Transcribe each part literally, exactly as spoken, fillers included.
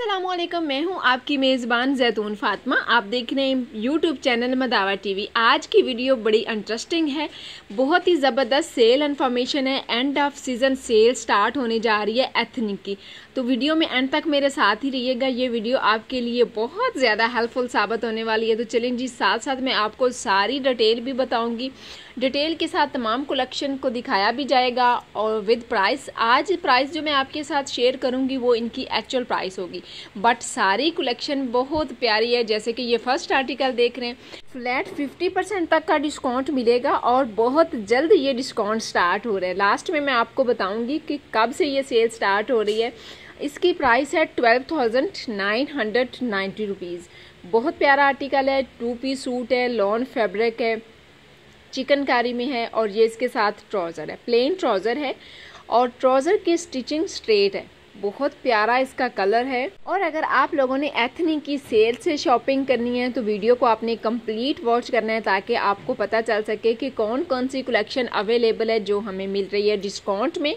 अस्सलामुअलैकुम, मैं हूं आपकी मेज़बान जैतून फातिमा। आप देख रहे हैं यूट्यूब चैनल मदावा टीवी। आज की वीडियो बड़ी इंटरेस्टिंग है, बहुत ही ज़बरदस्त सेल इन्फॉर्मेशन है। End of season sale start होने जा रही है एथनिक की, तो वीडियो में एंड तक मेरे साथ ही रहिएगा। ये वीडियो आपके लिए बहुत ज़्यादा हेल्पफुल साबित होने वाली है। तो चलें जी, साथ साथ मैं आपको सारी डिटेल भी बताऊँगी। डिटेल के साथ तमाम कलेक्शन को दिखाया भी जाएगा और विद प्राइस। आज प्राइस जो मैं आपके साथ शेयर करूंगी वो इनकी एक्चुअल प्राइस होगी, बट सारी कलेक्शन बहुत प्यारी है। जैसे कि ये फर्स्ट आर्टिकल देख रहे हैं, फ्लैट फिफ्टी परसेंट तक का डिस्काउंट मिलेगा और बहुत जल्द ये डिस्काउंट स्टार्ट हो रहा है। लास्ट में मैं आपको बताऊंगी कि कब से ये सेल स्टार्ट हो रही है। इसकी प्राइस है twelve thousand nine hundred ninety rupees. बहुत प्यारा आर्टिकल है, टू पीस सूट है, लॉन फैब्रिक है, चिकनकारी में है और ये इसके साथ ट्राउज़र है, प्लेन ट्राउज़र है और ट्राउज़र की स्टिचिंग स्ट्रेट है। बहुत प्यारा इसका कलर है। और अगर आप लोगों ने एथनिक की सेल से शॉपिंग करनी है तो वीडियो को आपने कंप्लीट वॉच करना है, ताकि आपको पता चल सके कि कौन कौन सी कलेक्शन अवेलेबल है जो हमें मिल रही है डिस्काउंट में।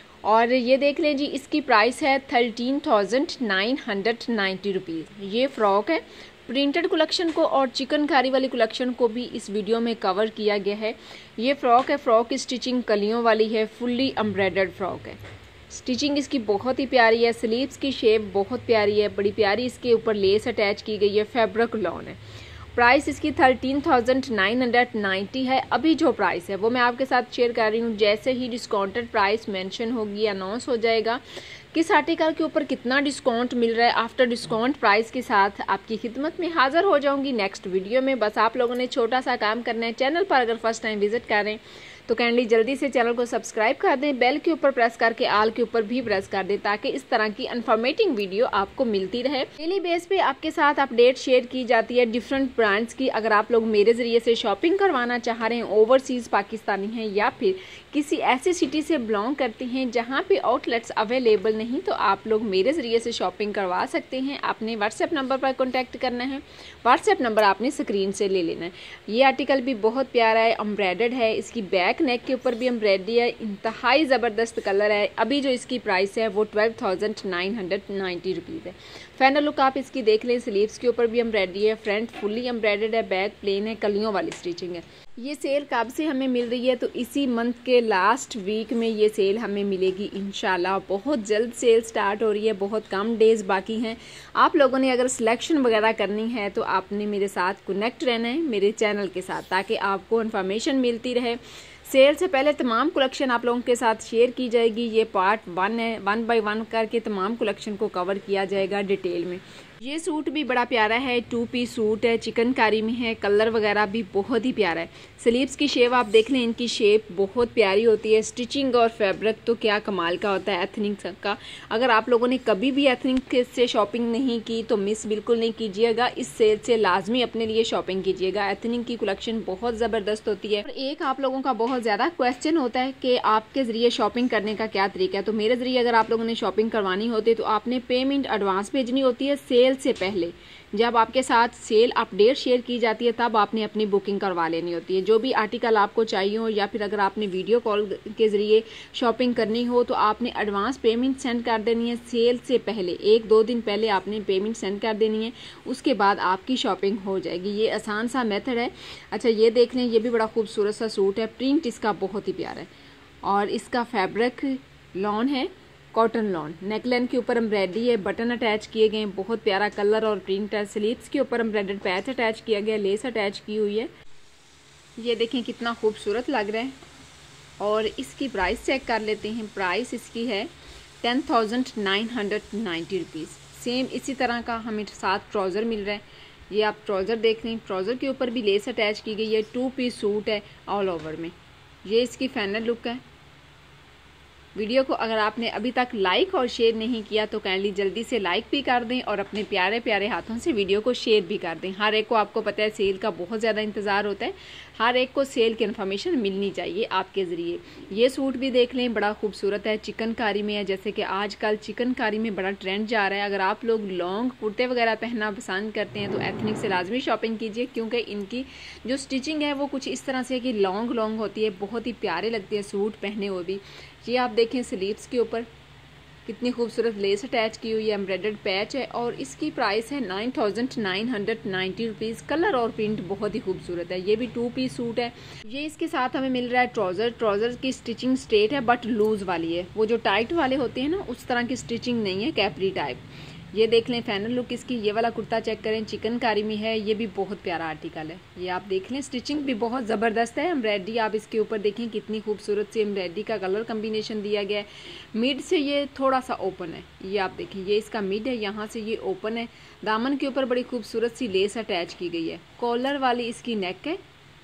और ये देख लें जी, इसकी प्राइस है thirteen thousand nine hundred ninety rupees. ये फ्रॉक है, प्रिंटेड कलेक्शन को और चिकनकारी वाली कलेक्शन को भी इस वीडियो में कवर किया गया है। ये फ्रॉक है, फ्रॉक की स्टिचिंग कलियों वाली है, फुल्ली एम्ब्रॉयडर्ड फ्रॉक है। स्टिचिंग इसकी बहुत ही प्यारी है, स्लीव्स की शेप बहुत प्यारी है, बड़ी प्यारी इसके ऊपर लेस अटैच की गई है, फैब्रिक लॉन है। प्राइस इसकी thirteen thousand nine hundred ninety है। अभी जो प्राइस है वो मैं आपके साथ शेयर कर रही हूँ। जैसे ही डिस्काउंटेड प्राइस मेंशन होगी, अनाउंस हो जाएगा किस आर्टिकल के ऊपर कितना डिस्काउंट मिल रहा है, आफ्टर डिस्काउंट प्राइस के साथ आपकी खिदमत में हाजिर हो जाऊंगी नेक्स्ट वीडियो में। बस आप लोगों ने छोटा सा काम करना है, चैनल पर अगर फर्स्ट टाइम विजिट कर रहे हैं तो काइंडली जल्दी से चैनल को सब्सक्राइब कर दें, बेल के ऊपर प्रेस करके आल के ऊपर भी प्रेस कर दें, ताकि इस तरह की इन्फॉर्मेटिव वीडियो आपको मिलती रहे। डेली बेस पे आपके साथ अपडेट शेयर की जाती है डिफरेंट ब्रांड्स की। अगर आप लोग मेरे ज़रिए से शॉपिंग करवाना चाह रहे हैं, ओवरसीज़ पाकिस्तानी हैं या फिर किसी ऐसी सिटी से बिलोंग करते हैं जहाँ पे आउटलेट्स अवेलेबल नहीं, तो आप लोग मेरे ज़रिए से शॉपिंग करवा सकते हैं। आपने व्हाट्सएप नंबर पर कॉन्टैक्ट करना है, व्हाट्सएप नंबर आपने स्क्रीन से ले लेना है। ये आर्टिकल भी बहुत प्यारा है, एम्ब्रॉयडर्ड है, इसकी बैक नेक के ऊपर भी एम्ब्रॉयडरी है, इंतहाई ज़बरदस्त कलर है। अभी जो इसकी प्राइस है वो twelve thousand nine hundred ninety rupees है। फाइनल लुक आप इसकी देख लें। स्लीव्स के ऊपर भी एम्ब्रॉयडरी है, फ्रंट फुल्ली एम्ब्रॉयडर्ड है, बैक प्लेन है, कलियों वाली स्टिचिंग है। ये सेल कब से हमें मिल रही है, तो इसी मंथ के लास्ट वीक में ये सेल हमें मिलेगी इंशाल्लाह। बहुत जल्द सेल स्टार्ट हो रही है, बहुत कम डेज बाकी हैं। आप लोगों ने अगर सिलेक्शन वगैरह करनी है तो आपने मेरे साथ कनेक्ट रहना है, मेरे चैनल के साथ, ताकि आपको इन्फॉर्मेशन मिलती रहे। सेल से पहले तमाम कलेक्शन आप लोगों के साथ शेयर की जाएगी। ये पार्ट वन है, वन बाय वन करके तमाम कलेक्शन को कवर किया जाएगा डिटेल में। ये सूट भी बड़ा प्यारा है, टू पीस सूट है, चिकनकारी में है, कलर वगैरह भी बहुत ही प्यारा है। स्लीव्स की शेप आप देख लें, इनकी शेप बहुत प्यारी होती है। स्टिचिंग और फैब्रिक तो क्या कमाल का होता है एथनिक का। अगर आप लोगों ने कभी भी एथनिक से शॉपिंग नहीं की तो मिस बिल्कुल नहीं कीजिएगा, इस सेल से लाजमी अपने लिए शॉपिंग कीजिएगा। एथनिक की कलेक्शन बहुत ज़बरदस्त होती है। और एक आप लोगों का बहुत ज़्यादा क्वेश्चन होता है कि आपके ज़रिए शॉपिंग करने का क्या तरीका है। तो मेरे ज़रिए अगर आप लोगों ने शॉपिंग करवानी होती है तो आपने पेमेंट एडवांस भेजनी होती है। सेल से पहले जब आपके साथ सेल अपडेट शेयर की जाती है तब आपने अपनी बुकिंग करवा लेनी होती है। जो भी आर्टिकल आपको चाहिए हो, या फिर अगर आपने वीडियो कॉल के ज़रिए शॉपिंग करनी हो तो आपने एडवांस पेमेंट सेंड कर देनी है। सेल से पहले एक दो दिन पहले आपने पेमेंट सेंड कर देनी है, उसके बाद आपकी शॉपिंग हो जाएगी। ये आसान सा मेथड है। अच्छा, ये देख लें, ये भी बड़ा खूबसूरत सा सूट है, प्रिंट इसका बहुत ही प्यारा है और इसका फैब्रिक लॉन है, कॉटन लॉन। नेकलाइन के ऊपर एम्ब्रॉयडरी है, बटन अटैच किए गए हैं, बहुत प्यारा कलर और प्रिंट है। स्लीव्स के ऊपर एम्ब्रॉयडर्ड पैच अटैच किया गया, लेस अटैच की हुई है। ये देखें कितना खूबसूरत लग रहा है। और इसकी प्राइस चेक कर लेते हैं। प्राइस इसकी है ten thousand nine hundred ninety rupees. Same इसी तरह का हमें साथ ट्राउज़र मिल रहा है। ये आप ट्राउज़र देख लें, ट्राउज़र के ऊपर भी लेस अटैच की गई है, टू पीस सूट है ऑल ओवर में। ये इसकी फाइनल लुक है। वीडियो को अगर आपने अभी तक लाइक और शेयर नहीं किया तो काइंडली जल्दी से लाइक भी कर दें और अपने प्यारे प्यारे हाथों से वीडियो को शेयर भी कर दें। हर एक को, आपको पता है, सेल का बहुत ज़्यादा इंतज़ार होता है। हर एक को सेल की इन्फॉर्मेशन मिलनी चाहिए आपके ज़रिए। ये सूट भी देख लें, बड़ा खूबसूरत है, चिकनकारी में है। जैसे कि आजकल चिकनकारी में बड़ा ट्रेंड जा रहा है। अगर आप लोग लॉन्ग कुर्ते वगैरह पहनना पसंद करते हैं तो एथनिक से लाजमी शॉपिंग कीजिए, क्योंकि इनकी जो स्टिचिंग है वो कुछ इस तरह से कि लॉन्ग लॉन्ग होती है, बहुत ही प्यारे लगते हैं सूट पहने हुए भी। ये आप देखें स्लीव्स के ऊपर कितनी खूबसूरत लेस अटैच की हुई है, एम्ब्रॉयडर्ड पैच है और इसकी प्राइस है nine thousand nine hundred ninety rupees. Colour और प्रिंट बहुत ही खूबसूरत है। ये भी टू पीस सूट है। ये इसके साथ हमें मिल रहा है ट्राउज़र। ट्राउज़र की स्टिचिंग स्ट्रेट है बट लूज वाली है, वो जो टाइट वाले होते हैं ना उस तरह की स्टिचिंग नहीं है, कैपरी टाइप। ये देख लें फाइनल लुक इसकी। ये वाला कुर्ता चेक करें, चिकनकारी में है। ये भी बहुत प्यारा आर्टिकल है। ये आप देख लें, स्टिचिंग भी बहुत ज़बरदस्त है। एम्ब्रॉयडरी आप इसके ऊपर देखें कितनी खूबसूरत सी एम्ब्रॉयडरी का कलर कम्बिनेशन दिया गया है। मिड से ये थोड़ा सा ओपन है, ये आप देखें, ये इसका मिड है, यहाँ से ये ओपन है। दामन के ऊपर बड़ी खूबसूरत सी लेस अटैच की गई है। कॉलर वाली इसकी नेक है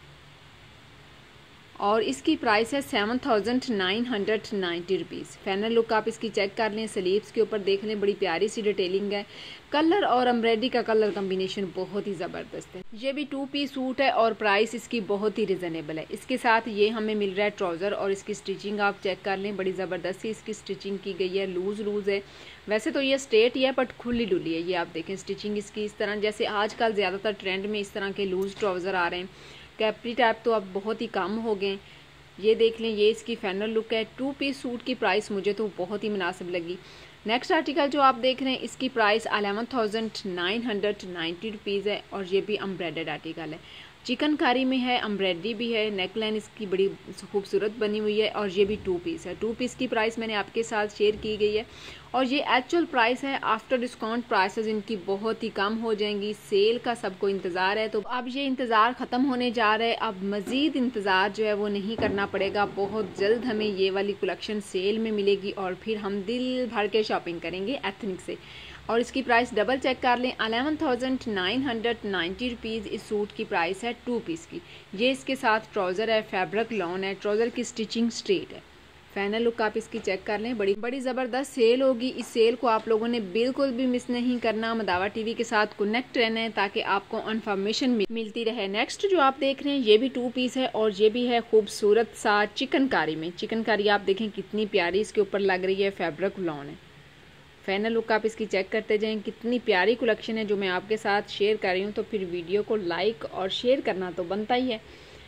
और इसकी प्राइस है seven thousand nine hundred ninety rupees. Final look आप इसकी चेक कर लें। स्लीव्स के ऊपर देख लें, बड़ी प्यारी सी डिटेलिंग है। कलर और एम्ब्रॉयडरी का कलर कम्बिनेशन बहुत ही ज़बरदस्त है। ये भी टू पीस सूट है और प्राइस इसकी बहुत ही रिजनेबल है। इसके साथ ये हमें मिल रहा है ट्राउज़र और इसकी स्टिचिंग आप चेक कर लें, बड़ी ज़बरदस्त सी इसकी स्टिचिंग की गई है। लूज़ लूज़ है, वैसे तो ये स्ट्रेट ही है बट खुली डुली है। ये आप देखें स्टिचिंग इसकी इस तरह, जैसे आजकल ज़्यादातर ट्रेंड में इस तरह के लूज़ ट्राउज़र आ रहे हैं। कैपरी टाइप तो अब बहुत ही कम हो गए। ये देख लें, ये इसकी फाइनल लुक है। टू पीस सूट की प्राइस मुझे तो बहुत ही मुनासिब लगी। नेक्स्ट आर्टिकल जो आप देख रहे हैं इसकी price eleven thousand nine hundred ninety rupees है और ये भी एम्ब्रॉयडर्ड आर्टिकल है। चिकनकारी में है, एम्ब्रॉयडरी भी है, नेकलाइन इसकी बड़ी खूबसूरत बनी हुई है और ये भी टू पीस है। टू पीस की प्राइस मैंने आपके साथ शेयर की गई है और ये एक्चुअल प्राइस है। आफ्टर डिस्काउंट प्राइसेस इनकी बहुत ही कम हो जाएंगी। सेल का सबको इंतज़ार है, तो अब ये इंतज़ार ख़त्म होने जा रहा है। अब मज़ीद इंतज़ार जो है वो नहीं करना पड़ेगा। बहुत जल्द हमें ये वाली कलेक्शन सेल में मिलेगी और फिर हम दिल भर के शॉपिंग करेंगे एथनिक से। और इसकी प्राइस डबल चेक कर लें, eleven thousand nine hundred ninety rupees इस सूट की प्राइस है टू पीस की। ये इसके साथ ट्राउज़र है, फैब्रिक लॉन है, ट्राउज़र की स्टिचिंग स्ट्रेट है। फाइनल लुक आप इसकी चेक कर लें। बड़ी बड़ी ज़बरदस्त सेल होगी। इस सेल को आप लोगों ने बिल्कुल भी मिस नहीं करना। मदावा टीवी के साथ कनेक्ट रहना है ताकि आपको इन्फॉर्मेशन मिलती रहे। नेक्स्ट जो आप देख रहे हैं ये भी टू पीस है और ये भी है खूबसूरत सा चिकनकारी में। चिकनकारी आप देखें कितनी प्यारी इसके ऊपर लग रही है, फैब्रिक लॉन है। फाइनल लुक आप इसकी चेक करते जाएं। कितनी प्यारी कलेक्शन है जो मैं आपके साथ शेयर कर रही हूँ, तो फिर वीडियो को लाइक और शेयर करना तो बनता ही है।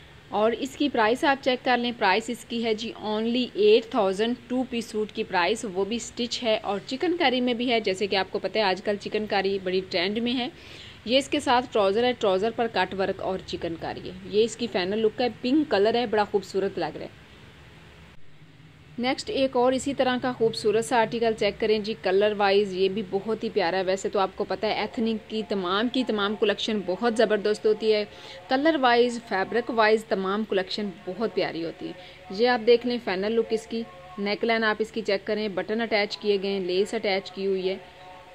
और इसकी प्राइस आप चेक कर लें। प्राइस इसकी है जी only eight thousand. Two piece suit की प्राइस, वो भी स्टिच है और चिकनकारी में भी है। जैसे कि आपको पता है आजकल चिकनकारी बड़ी ट्रेंड में है। ये इसके साथ ट्राउज़र है, ट्राउज़र पर कट वर्क और चिकनकारी है। ये इसकी फाइनल लुक है। पिंक कलर है, बड़ा खूबसूरत लग रहा है। नेक्स्ट एक और इसी तरह का खूबसूरत सा आर्टिकल चेक करें जी। कलर वाइज ये भी बहुत ही प्यारा है। वैसे तो आपको पता है एथनिक की तमाम की तमाम कलेक्शन बहुत ज़बरदस्त होती है। कलर वाइज, फैब्रिक वाइज तमाम कलेक्शन बहुत प्यारी होती है। ये आप देख लें फाइनल लुक इसकी। नेकलाइन आप इसकी चेक करें, बटन अटैच किए गए हैं, लेस अटैच की हुई है।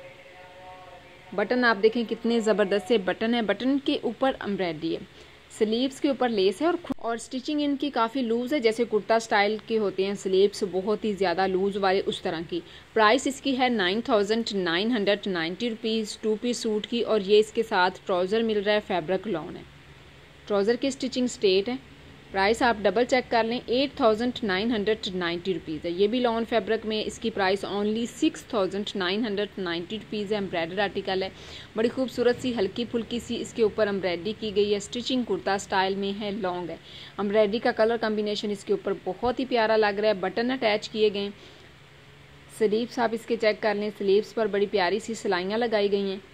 बटन आप देखें कितने ज़बरदस्त से बटन है। बटन के ऊपर एम्ब्रॉयडरी है, स्लीव्स के ऊपर लेस है और और स्टिचिंग इनकी काफ़ी लूज़ है, जैसे कुर्ता स्टाइल के होते हैं स्लीव्स बहुत ही ज़्यादा लूज़ वाले, उस तरह की। प्राइस इसकी है nine thousand nine hundred ninety rupees two piece suit की। और ये इसके साथ ट्राउज़र मिल रहा है, फैब्रिक लॉन है। ट्राउज़र की स्टिचिंग स्ट्रेट है। प्राइस आप डबल चेक कर लें, eight thousand nine hundred ninety rupees है। ये भी लॉन फैब्रिक में। इसकी price only six thousand nine hundred ninety rupees है। एम्ब्रॉयडर्ड आर्टिकल है, बड़ी खूबसूरत सी हल्की फुल्की सी इसके ऊपर एम्ब्रॉयडरी की गई है। स्टिचिंग कुर्ता स्टाइल में है, लॉन्ग है। एम्ब्रॉयडरी का कलर कम्बिनेशन इसके ऊपर बहुत ही प्यारा लग रहा है। बटन अटैच किए गए। स्लीव्स आप इसके चेक कर लें, स्लीव्स पर बड़ी प्यारी सी सिलाइयाँ लगाई गई हैं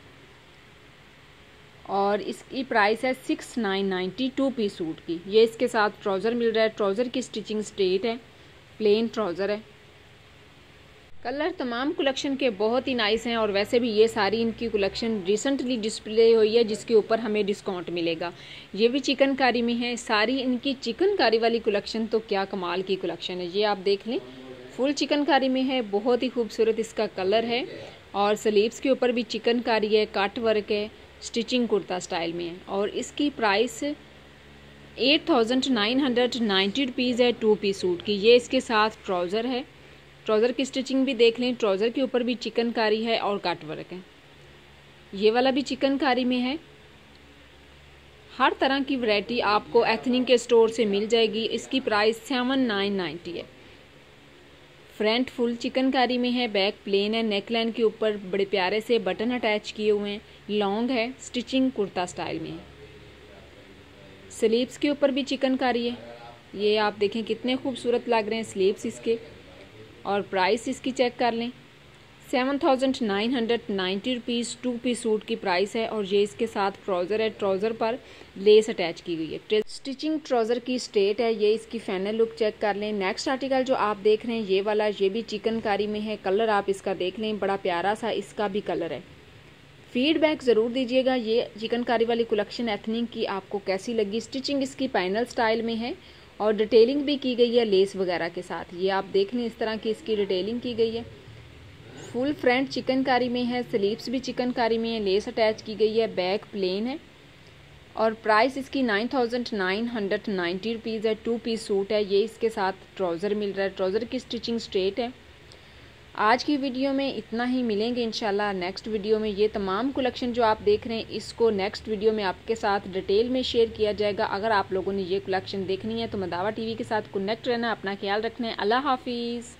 और इसकी प्राइस है six nine ninety two piece suit की। ये इसके साथ ट्राउज़र मिल रहा है। ट्राउज़र की स्टिचिंग स्ट्रेट है, प्लेन ट्राउज़र है। कलर तमाम कलेक्शन के बहुत ही नाइस हैं और वैसे भी ये सारी इनकी कलेक्शन रिसेंटली डिस्प्ले हुई है जिसके ऊपर हमें डिस्काउंट मिलेगा। ये भी चिकनकारी में है। सारी इनकी चिकनकारी वाली कलेक्शन तो क्या कमाल की कलेक्शन है। ये आप देख लें, फुल चिकनकारी में है, बहुत ही खूबसूरत इसका कलर है। और स्लीव्स के ऊपर भी चिकनकारी है, कट वर्क है, स्टिचिंग कुर्ता स्टाइल में है। और इसकी price eight thousand nine hundred ninety rupees है टू पीस सूट की। ये इसके साथ ट्राउज़र है। ट्राउज़र की स्टिचिंग भी देख लें। ट्राउज़र के ऊपर भी चिकनकारी है और कट वर्क है। ये वाला भी चिकनकारी में है। हर तरह की वैरायटी आपको एथनिक के स्टोर से मिल जाएगी। इसकी प्राइस सेवन नाइन नाइन्टी है। फ्रंट फुल चिकनकारी में है, बैक प्लेन है। नेकलाइन के ऊपर बड़े प्यारे से बटन अटैच किए हुए हैं, लॉन्ग है, स्टिचिंग कुर्ता स्टाइल में है। स्लीव्स के ऊपर भी चिकनकारी है। ये आप देखें कितने खूबसूरत लग रहे हैं स्लीव्स इसके। और प्राइस इसकी चेक कर लें, seven thousand nine hundred ninety rupees two piece suit की प्राइस है और ये इसके साथ ट्राउज़र है। ट्राउज़र पर लेस अटैच की गई है। स्टिचिंग ट्राउज़र की स्टेट है। ये इसकी फाइनल लुक चेक कर लें। नेक्स्ट आर्टिकल जो आप देख रहे हैं ये वाला, ये भी चिकनकारी में है। कलर आप इसका देख लें, बड़ा प्यारा सा इसका भी कलर है। फीडबैक ज़रूर दीजिएगा ये चिकनकारी वाली कलेक्शन एथनिक की आपको कैसी लगी। स्टिचिंग इसकी पैनल स्टाइल में है और डिटेलिंग भी की गई है लेस वगैरह के साथ। ये आप देख लें, इस तरह की इसकी डिटेलिंग की गई है। फुल फ्रंट चिकनकारी में है, स्लीव्स भी चिकनकारी में है, लेस अटैच की गई है, बैक प्लेन है और प्राइस इसकी nine thousand nine hundred ninety rupees है। टू पीस सूट है। ये इसके साथ ट्राउज़र मिल रहा है। ट्राउज़र की स्टिचिंग स्ट्रेट है। आज की वीडियो में इतना ही, मिलेंगे इंशाल्लाह नेक्स्ट वीडियो में। ये तमाम कलेक्शन जो आप देख रहे हैं इसको नेक्स्ट वीडियो में आपके साथ डिटेल में शेयर किया जाएगा। अगर आप लोगों ने ये कलेक्शन देखनी है तो मदावा टीवी के साथ कनेक्ट रहना, अपना ख्याल रखना है। अल्लाह हाफिज़।